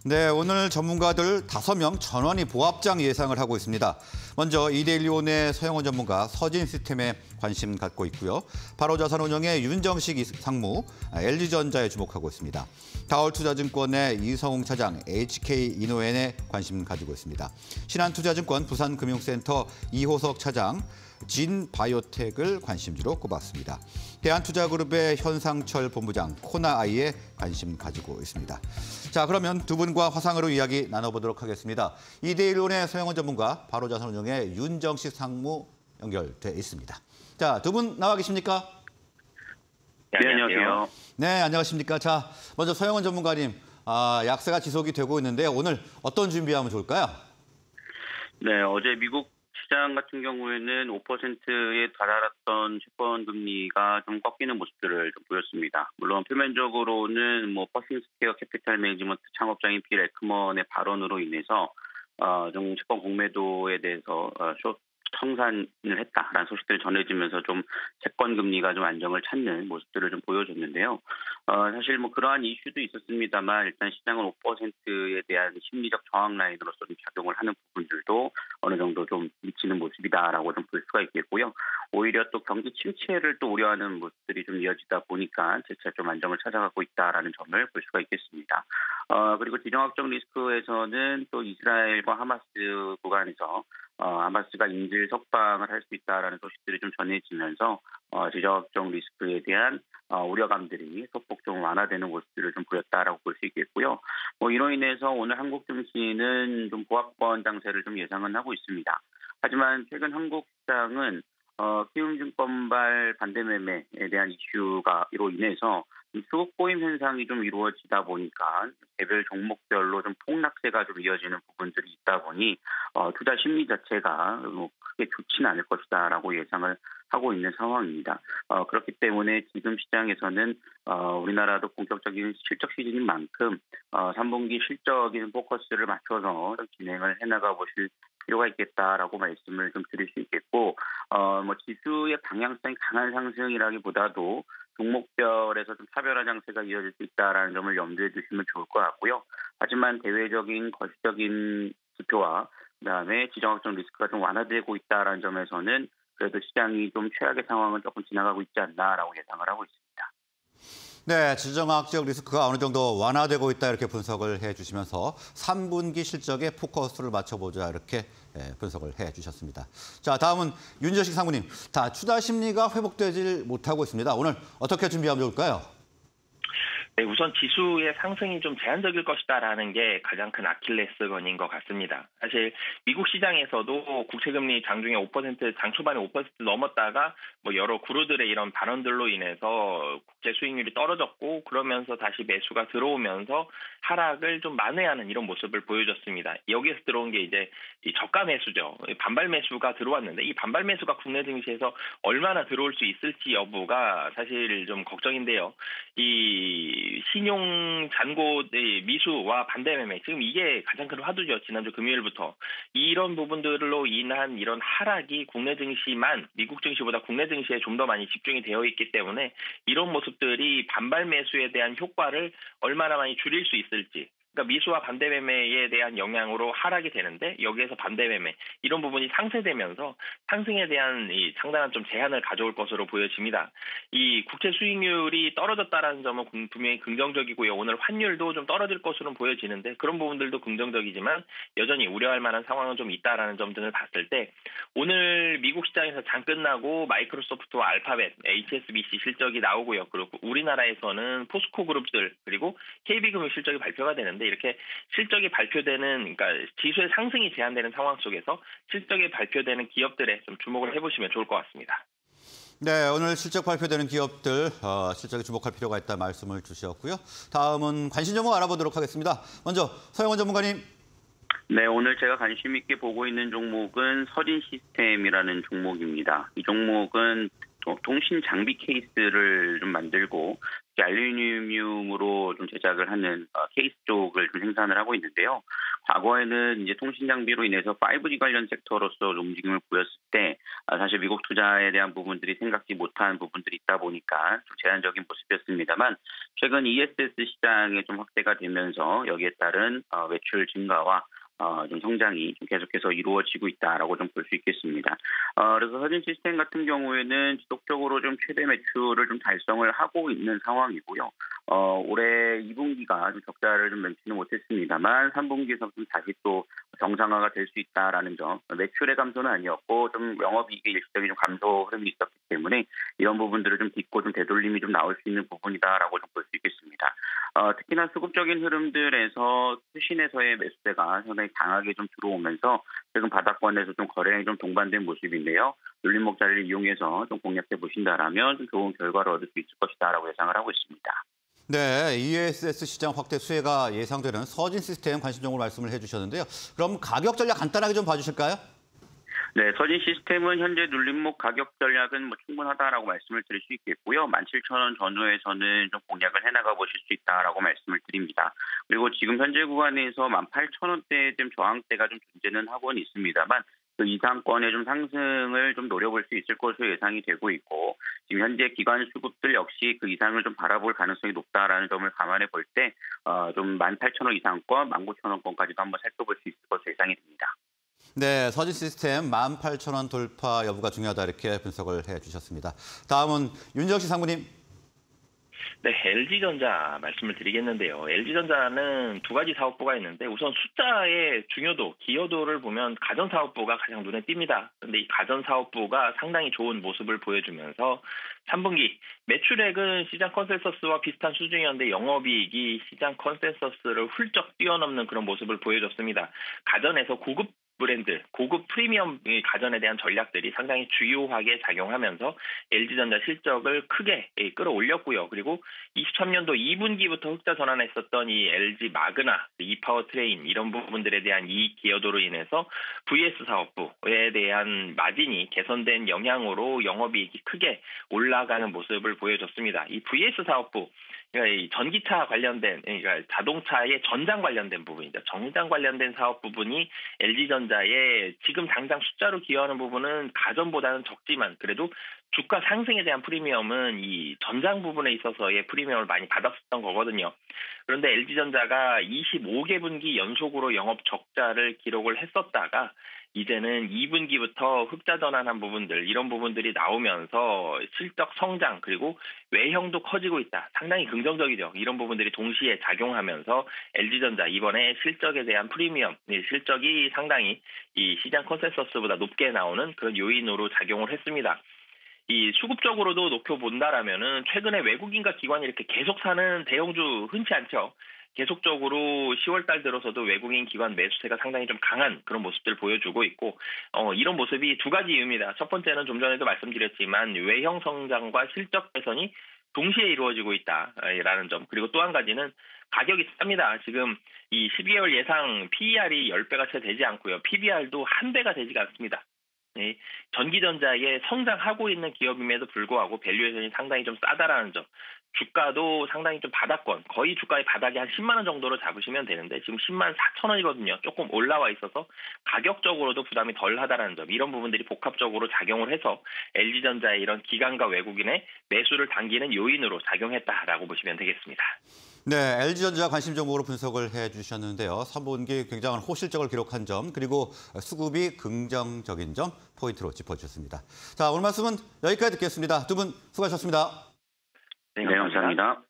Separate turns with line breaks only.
네, 오늘 전문가들 5명 전원이 보합장 예상을 하고 있습니다. 먼저 이데일리온의 서영원 전문가 서진 시스템에 관심 갖고 있고요. 바로자산운용의 윤정식 상무, LG전자에 주목하고 있습니다. 다올투자증권의 이성웅 차장, HK이노엔에 관심 가지고 있습니다. 신한투자증권 부산금융센터 이호석 차장, 진바이오텍을 관심주로 꼽았습니다. 대한투자그룹의 현상철 본부장, 코나아이에 관심 가지고 있습니다. 자, 그러면 두 분과 화상으로 이야기 나눠보도록 하겠습니다. 이데일리온의 서영원 전문가, 바로자산운용의 윤정식 상무 연결돼 있습니다. 자, 두 분 나와 계십니까?
네, 안녕하세요.
네, 안녕하십니까. 자, 먼저 서영원 전문가님, 약세가 지속이 되고 있는데 오늘 어떤 준비하면 좋을까요?
네, 어제 미국 시장 같은 경우에는 5%에 달하던 채권 금리가 좀 꺾이는 모습들을 좀 보였습니다. 물론 표면적으로는 퍼싱스퀘어 캐피탈 매니지먼트 창업자인 빌 에크먼의 발언으로 인해서 좀 채권 공매도에 대해서 숏 청산을 했다라는 소식들이 전해지면서 좀 채권 금리가 좀 안정을 찾는 모습들을 좀 보여줬는데요. 사실 그러한 이슈도 있었습니다만 일단 시장은 5%에 대한 심리적 저항 라인으로서 좀 작용을 하는 부분들도 어느 정도 좀 미치는 모습이다라고 좀 볼 수가 있겠고요. 오히려 또 경기 침체를 또 우려하는 모습들이 좀 이어지다 보니까 재차 좀 안정을 찾아가고 있다라는 점을 볼 수가 있겠습니다. 그리고 지정학적 리스크에서는 또 이스라엘과 하마스 구간에서 하마스가 인질 석방을 할 수 있다라는 소식들이 좀 전해지면서 지정학적 리스크에 대한 우려감들이 소폭 좀 완화되는 모습들을 좀 보였다라고 볼 수 있겠고요. 이로 인해서 오늘 한국 증시는 좀 보합권 장세를 좀 예상은 하고 있습니다. 하지만 최근 한국 시장은 키움증권발 반대 매매에 대한 이슈가로 인해서 수급 고임 현상이 좀 이루어지다 보니까 개별 종목별로 좀 폭락세가 좀 이어지는 부분들이 있다 보니 투자 심리 자체가 크게 좋지는 않을 것이다라고 예상을 하고 있는 상황입니다. 그렇기 때문에 지금 시장에서는 우리나라도 본격적인 실적 시즌인 만큼 3분기 실적인 포커스를 맞춰서 진행을 해나가 보실 필요가 있겠다라고 말씀을 좀 드릴 수 있겠고, 지수의 방향성이 강한 상승이라기보다도 종목별에서 좀 차별화 장세가 이어질 수 있다라는 점을 염두에 두시면 좋을 것 같고요. 하지만 대외적인 거시적인 지표와 그다음에 지정학적 리스크가 좀 완화되고 있다라는 점에서는 그래도 시장이 좀 최악의 상황은 조금 지나가고 있지 않나라고 예상을 하고 있습니다.
네, 지정학적 리스크가 어느 정도 완화되고 있다 이렇게 분석을 해주시면서 3분기 실적에 포커스를 맞춰보자 이렇게 분석을 해주셨습니다. 자, 다음은 윤정식 상무님. 투자 심리가 회복되질 못하고 있습니다. 오늘 어떻게 준비하면 좋을까요?
네, 우선 지수의 상승이 좀 제한적일 것이다라는 게 가장 큰 아킬레스건인 것 같습니다. 사실 미국 시장에서도 국채금리 장중에 5%, 장 초반에 5% 넘었다가 여러 구루들의 이런 발언들로 인해서 국채 수익률이 떨어졌고 그러면서 다시 매수가 들어오면서 하락을 좀 만회하는 이런 모습을 보여줬습니다. 여기에서 들어온 게 이제 이 저가 매수죠. 반발 매수가 들어왔는데 이 반발 매수가 국내 증시에서 얼마나 들어올 수 있을지 여부가 사실 좀 걱정인데요. 이 신용 잔고의 미수와 반대 매매 지금 이게 가장 큰 화두죠. 지난주 금요일부터 이런 부분들로 인한 이런 하락이 국내 증시만 미국 증시보다 국내 증시에 좀 더 많이 집중이 되어 있기 때문에 이런 모습들이 반발 매수에 대한 효과를 얼마나 많이 줄일 수 있을지. 그러니까 미수와 반대 매매에 대한 영향으로 하락이 되는데 여기에서 반대 매매 이런 부분이 상쇄되면서 상승에 대한 이 상당한 좀 제한을 가져올 것으로 보여집니다. 이 국채 수익률이 떨어졌다라는 점은 분명히 긍정적이고요. 오늘 환율도 좀 떨어질 것으로 보여지는데 그런 부분들도 긍정적이지만 여전히 우려할 만한 상황은 좀 있다라는 점들을 봤을 때 오늘 미국 시장에서 장 끝나고 마이크로소프트와 알파벳, HSBC 실적이 나오고요. 그리고 우리나라에서는 포스코 그룹들 그리고 KB금융 실적이 발표가 되는데 이렇게 실적이 발표되는, 그러니까 지수의 상승이 제한되는 상황 속에서 실적이 발표되는 기업들에 좀 주목을 해보시면 좋을 것 같습니다.
네, 오늘 실적 발표되는 기업들 실적에 주목할 필요가 있다 말씀을 주셨고요. 다음은 관심 종목 알아보도록 하겠습니다. 먼저 서영원 전문가님.
네, 오늘 제가 관심 있게 보고 있는 종목은 서진 시스템이라는 종목입니다. 이 종목은 통신 장비 케이스를 좀 만들고 알루미늄으로 좀 제작을 하는 케이스 쪽을 좀 생산을 하고 있는데요. 과거에는 이제 통신 장비로 인해서 5G 관련 섹터로서 움직임을 보였을 때 사실 미국 투자에 대한 부분들이 생각지 못한 부분들이 있다 보니까 좀 제한적인 모습이었습니다만 최근 ESS 시장에 좀 확대가 되면서 여기에 따른 매출 증가와 좀 성장이 좀 계속해서 이루어지고 있다라고 좀 볼 수 있겠습니다. 그래서 서진 시스템 같은 경우에는 지속적으로 좀 최대 매출을 좀 달성을 하고 있는 상황이고요. 올해 2분기가 좀 적자를 좀 면치는 못했습니다만 3분기에서 좀 다시 또 정상화가 될 수 있다라는 점. 매출의 감소는 아니었고 좀 영업이익의 일시적인 좀 감소 흐름이 있었기 때문에 이런 부분들을 좀 딛고 좀 되돌림이 좀 나올 수 있는 부분이다라고 좀 볼 수 있겠습니다. 특히나 수급적인 흐름들에서 수신에서의 매수세가 상당히 강하게 좀 들어오면서 최근 바닥권에서 좀 거래량이 좀 동반된 모습인데요. 눌림목 자리를 이용해서 좀 공략해 보신다라면 좀 좋은 결과를 얻을 수 있을 것이다라고 예상을 하고 있습니다.
네, ESS 시장 확대 수혜가 예상되는 서진 시스템 관심 종목을 말씀을 해주셨는데요. 그럼 가격 전략 간단하게 좀 봐주실까요?
네, 서진 시스템은 현재 눌림목 가격 전략은 뭐 충분하다라고 말씀을 드릴 수 있겠고요. 17,000원 전후에서는 좀 공략을 해나가 보실 수 있다라고 말씀을 드립니다. 그리고 지금 현재 구간에서 18,000원대의 좀 저항대가 좀 존재는 하고는 있습니다만 그 이상권의 좀 상승을 좀 노려볼 수 있을 것으로 예상이 되고 있고 지금 현재 기관 수급들 역시 그 이상을 좀 바라볼 가능성이 높다라는 점을 감안해 볼 때 좀 18,000원 이상권, 19,000원권까지도 한번 살펴볼 수 있을 것으로 예상이 됩니다.
네, 서진 시스템 18,000원 돌파 여부가 중요하다 이렇게 분석을 해주셨습니다. 다음은 윤정식 상무님.
네, LG전자 말씀을 드리겠는데요. LG전자는 두 가지 사업부가 있는데 우선 숫자의 중요도, 기여도를 보면 가전사업부가 가장 눈에 띕니다. 그런데 이 가전사업부가 상당히 좋은 모습을 보여주면서 3분기 매출액은 시장 컨센서스와 비슷한 수준이었는데 영업이익이 시장 컨센서스를 훌쩍 뛰어넘는 그런 모습을 보여줬습니다. 가전에서 고급 브랜드, 고급 프리미엄 가전에 대한 전략들이 상당히 주요하게 작용하면서 LG전자 실적을 크게 끌어올렸고요. 그리고 23년도 2분기부터 흑자 전환했었던 이 LG 마그나, 이파워 트레인 이런 부분들에 대한 이익 기여도로 인해서 VS 사업부에 대한 마진이 개선된 영향으로 영업이익이 크게 올라가는 모습을 보여줬습니다. 이 VS 사업부, 그러니까 이 전기차 관련된, 그러니까 자동차의 전장 관련된 부분이죠. 전장 관련된 사업 부분이 LG전자의 지금 당장 숫자로 기여하는 부분은 가전보다는 적지만 그래도 주가 상승에 대한 프리미엄은 이 전장 부분에 있어서의 프리미엄을 많이 받았었던 거거든요. 그런데 LG전자가 25개 분기 연속으로 영업 적자를 기록을 했었다가 이제는 2분기부터 흑자 전환한 부분들, 이런 부분들이 나오면서 실적 성장 그리고 외형도 커지고 있다. 상당히 긍정적이죠. 이런 부분들이 동시에 작용하면서 LG전자 이번에 실적에 대한 프리미엄, 실적이 상당히 이 시장 컨센서스보다 높게 나오는 그런 요인으로 작용을 했습니다. 이 수급적으로도 놓고 본다라면은 최근에 외국인과 기관이 이렇게 계속 사는 대형주 흔치 않죠. 계속적으로 10월달 들어서도 외국인 기관 매수세가 상당히 좀 강한 그런 모습들을 보여주고 있고 이런 모습이 두 가지 이유입니다. 첫 번째는 좀 전에도 말씀드렸지만 외형 성장과 실적 개선이 동시에 이루어지고 있다라는 점. 그리고 또 한 가지는 가격이 쌉니다. 지금 이 12개월 예상 PER이 10배가 채 되지 않고요. PBR도 1배가 되지가 않습니다. 네, 전기전자에 성장하고 있는 기업임에도 불구하고 밸류에이션이 상당히 좀 싸다라는 점. 주가도 상당히 좀 바닥권, 거의 주가의 바닥이 한 10만 원 정도로 잡으시면 되는데 지금 10만 4천 원이거든요. 조금 올라와 있어서 가격적으로도 부담이 덜하다라는 점. 이런 부분들이 복합적으로 작용을 해서 LG전자의 이런 기관과 외국인의 매수를 당기는 요인으로 작용했다라고 보시면 되겠습니다.
네, LG전자 관심 종목으로 분석을 해주셨는데요. 3분기 굉장한 호실적을 기록한 점, 그리고 수급이 긍정적인 점 포인트로 짚어주셨습니다. 자, 오늘 말씀은 여기까지 듣겠습니다. 두 분 수고하셨습니다.
네, 감사합니다.